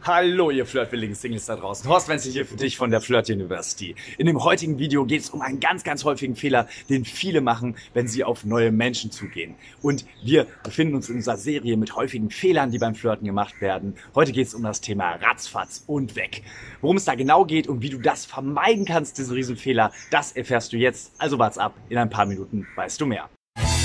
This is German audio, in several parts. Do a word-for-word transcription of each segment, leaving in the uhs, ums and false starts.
Hallo ihr flirtwilligen Singles da draußen, Horst Wenzel hier für dich von der Flirt University. In dem heutigen Video geht es um einen ganz, ganz häufigen Fehler, den viele machen, wenn sie auf neue Menschen zugehen. Und wir befinden uns in unserer Serie mit häufigen Fehlern, die beim Flirten gemacht werden. Heute geht es um das Thema Ratzfatz und weg. Worum es da genau geht und wie du das vermeiden kannst, diesen Riesenfehler, das erfährst du jetzt. Also wart's ab, in ein paar Minuten weißt du mehr.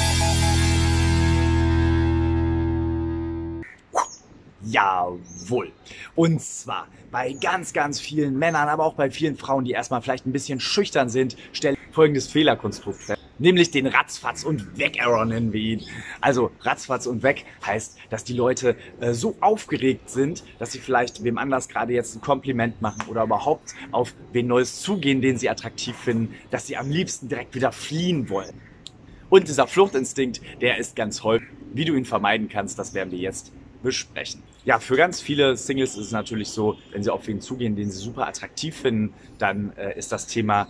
Jawohl. Und zwar bei ganz, ganz vielen Männern, aber auch bei vielen Frauen, die erstmal vielleicht ein bisschen schüchtern sind, stellen folgendes Fehlerkonstrukt fest. Nämlich den Ratzfatz und Weg-Error nennen wir ihn. Also Ratzfatz und weg heißt, dass die Leute äh, so aufgeregt sind, dass sie vielleicht wem anders gerade jetzt ein Kompliment machen oder überhaupt auf wen Neues zugehen, den sie attraktiv finden, dass sie am liebsten direkt wieder fliehen wollen. Und dieser Fluchtinstinkt, der ist ganz häufig. Wie du ihn vermeiden kannst, das werden wir jetzt besprechen. Ja, für ganz viele Singles ist es natürlich so, wenn sie auf wen zugehen, den sie super attraktiv finden, dann äh, ist das Thema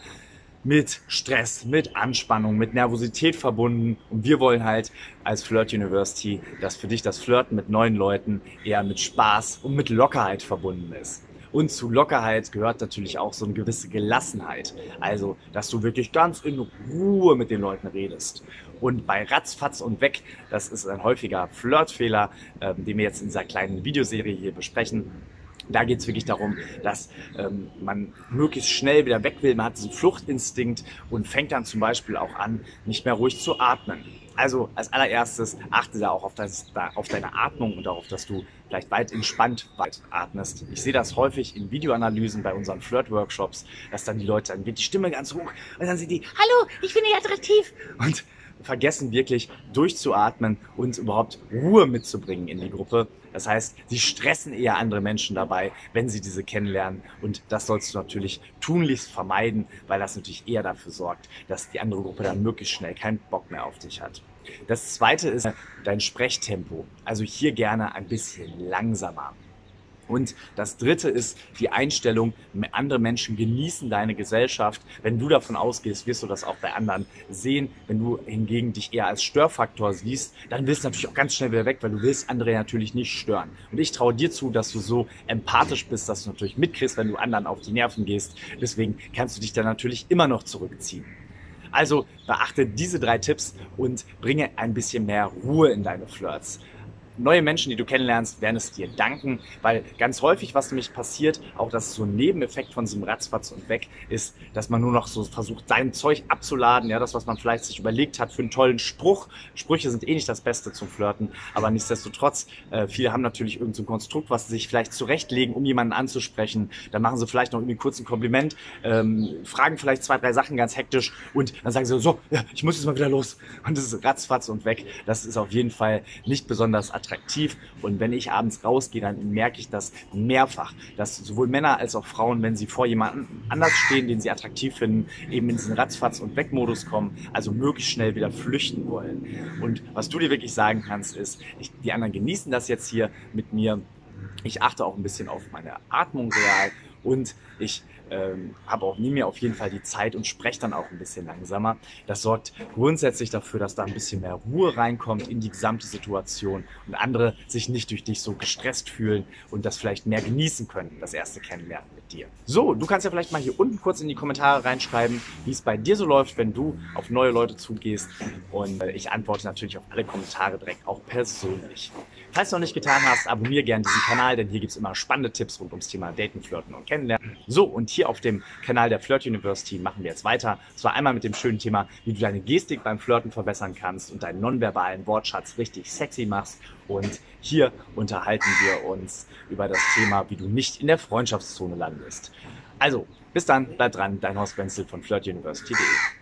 mit Stress, mit Anspannung, mit Nervosität verbunden. Und wir wollen halt als Flirt University, dass für dich das Flirten mit neuen Leuten eher mit Spaß und mit Lockerheit verbunden ist. Und zu Lockerheit gehört natürlich auch so eine gewisse Gelassenheit. Also, dass du wirklich ganz in Ruhe mit den Leuten redest. Und bei Ratzfatz und weg, das ist ein häufiger Flirtfehler, äh, den wir jetzt in dieser kleinen Videoserie hier besprechen. Da geht es wirklich darum, dass ähm, man möglichst schnell wieder weg will. Man hat diesen Fluchtinstinkt und fängt dann zum Beispiel auch an, nicht mehr ruhig zu atmen. Also als allererstes achte da auch auf, das, da, auf deine Atmung und darauf, dass du vielleicht weit entspannt weit atmest. Ich sehe das häufig in Videoanalysen bei unseren Flirt-Workshops, dass dann die Leute, dann wird die Stimme ganz hoch und dann sind die, hallo, ich finde dich attraktiv. Und vergessen wirklich durchzuatmen und überhaupt Ruhe mitzubringen in die Gruppe. Das heißt, sie stressen eher andere Menschen dabei, wenn sie diese kennenlernen. Und das sollst du natürlich tunlichst vermeiden, weil das natürlich eher dafür sorgt, dass die andere Gruppe dann möglichst schnell keinen Bock mehr auf dich hat. Das zweite ist dein Sprechtempo. Also hier gerne ein bisschen langsamer. Und das dritte ist die Einstellung, andere Menschen genießen deine Gesellschaft. Wenn du davon ausgehst, wirst du das auch bei anderen sehen. Wenn du hingegen dich eher als Störfaktor siehst, dann willst du natürlich auch ganz schnell wieder weg, weil du willst andere natürlich nicht stören. Und ich traue dir zu, dass du so empathisch bist, dass du natürlich mitkriegst, wenn du anderen auf die Nerven gehst. Deswegen kannst du dich dann natürlich immer noch zurückziehen. Also beachte diese drei Tipps und bringe ein bisschen mehr Ruhe in deine Flirts. Neue Menschen, die du kennenlernst, werden es dir danken, weil ganz häufig, was nämlich passiert, auch das so ein Nebeneffekt von diesem Ratzfatz und weg ist, dass man nur noch so versucht, sein Zeug abzuladen, ja, das, was man vielleicht sich überlegt hat für einen tollen Spruch. Sprüche sind eh nicht das Beste zum Flirten, aber nichtsdestotrotz, äh, viele haben natürlich irgendein so Konstrukt, was sie sich vielleicht zurechtlegen, um jemanden anzusprechen. Dann machen sie vielleicht noch irgendwie kurz ein Kompliment, ähm, fragen vielleicht zwei, drei Sachen ganz hektisch und dann sagen sie so, ja, ich muss jetzt mal wieder los. Und das ist Ratzfatz und weg. Das ist auf jeden Fall nicht besonders attraktiv. attraktiv. Und wenn ich abends rausgehe, dann merke ich das mehrfach, dass sowohl Männer als auch Frauen, wenn sie vor jemandem anders stehen, den sie attraktiv finden, eben in diesen Ratzfatz- und Weg-Modus kommen, also möglichst schnell wieder flüchten wollen. Und was du dir wirklich sagen kannst, ist, ich, die anderen genießen das jetzt hier mit mir. Ich achte auch ein bisschen auf meine Atmung real und ich ähm, habe auch nie mehr auf jeden Fall die Zeit und spreche dann auch ein bisschen langsamer. Das sorgt grundsätzlich dafür, dass da ein bisschen mehr Ruhe reinkommt in die gesamte Situation und andere sich nicht durch dich so gestresst fühlen und das vielleicht mehr genießen können, das erste Kennenlernen mit dir. So, du kannst ja vielleicht mal hier unten kurz in die Kommentare reinschreiben, wie es bei dir so läuft, wenn du auf neue Leute zugehst, und äh, ich antworte natürlich auf alle Kommentare direkt auch persönlich. Falls du noch nicht getan hast, abonniere gerne diesen Kanal, denn hier gibt es immer spannende Tipps rund ums Thema Daten, Flirten und Kennenlernen. So, und hier auf dem Kanal der Flirt University machen wir jetzt weiter. Und zwar einmal mit dem schönen Thema, wie du deine Gestik beim Flirten verbessern kannst und deinen nonverbalen Wortschatz richtig sexy machst. Und hier unterhalten wir uns über das Thema, wie du nicht in der Freundschaftszone landest. Also, bis dann, bleib dran, dein Horst Wenzel von Flirt University punkt de.